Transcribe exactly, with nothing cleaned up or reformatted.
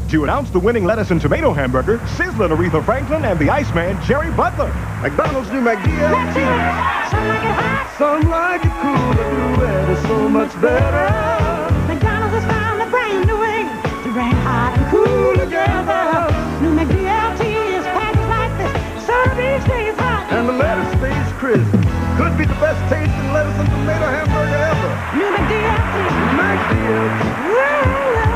To announce the winning lettuce and tomato hamburger, Sizzlin' Aretha Franklin and the Iceman Jerry Butler. McDonald's new McDonald's. Some like it hot. Some like it cool, but the weather's so much better. McDonald's has found a brand new way to bring hot and cool together. New McDLT is packaged like this, so the beef stays hot. And the lettuce stays crisp. Could be the best tasting lettuce and tomato hamburger ever. New McDLT. McDLT. Woo!